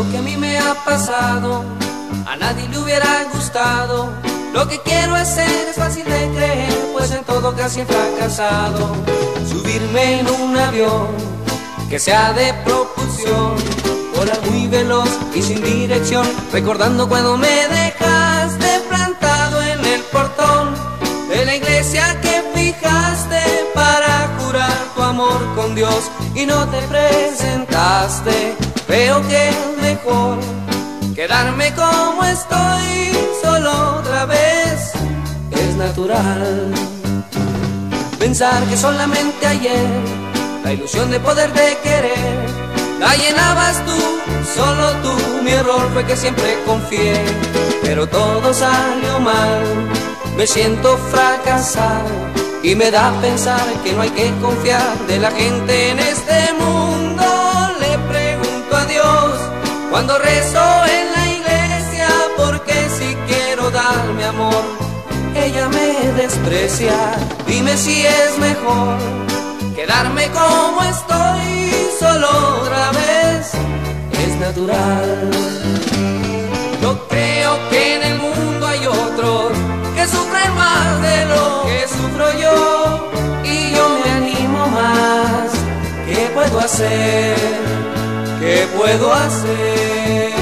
que a mí me ha pasado a nadie le hubiera gustado. Lo que quiero hacer es fácil de creer, pues en todo casi he fracasado. Subirme en un avión que sea de propulsión, volar muy veloz y sin dirección, recordando cuando me dejaste plantado en el portón de la iglesia que fijaste para jurar tu amor con Dios y no te presentaste. Creo que es mejor quedarme como estoy, solo otra vez. Es natural pensar que solamente ayer la ilusión de poderte querer la llenabas tú, solo tú. Mi error fue que siempre confié, pero todo salió mal. Me siento fracasar y me da pensar que no hay que confiar de la gente en este mundo. Le pregunto a Dios cuando rezo en la iglesia, porque si quiero dar mi amor, ella me desprecia. Dime si es mejor quedarme como estoy, solo otra vez. Es natural. Yo creo que en el mundo hay otros que sufren más de lo que sufro yo, y yo me animo más. ¿Qué puedo hacer? ¿Qué puedo hacer?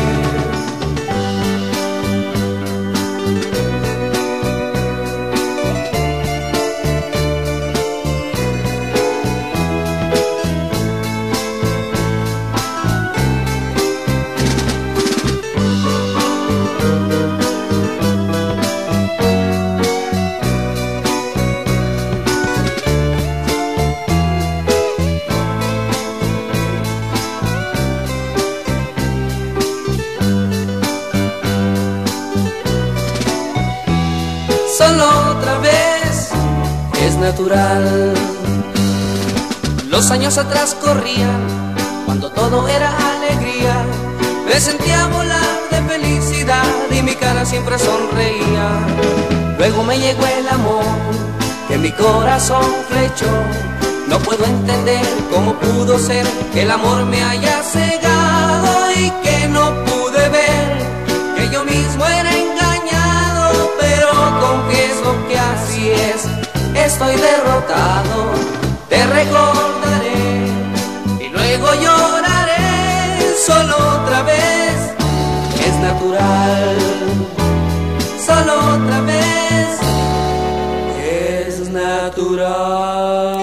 Solo otra vez. Es natural. Los años atrás corrían cuando todo era alegría. Me sentía volar de felicidad y mi cara siempre sonreía. Luego me llegó el amor que mi corazón flechó. No puedo entender cómo pudo ser que el amor me haya cegado y que no pude ver que yo mismo era engañado. Pero confieso que así es, estoy derrotado. Te recordaré y luego lloraré, solo otra vez. Es natural, solo otra vez. Es natural.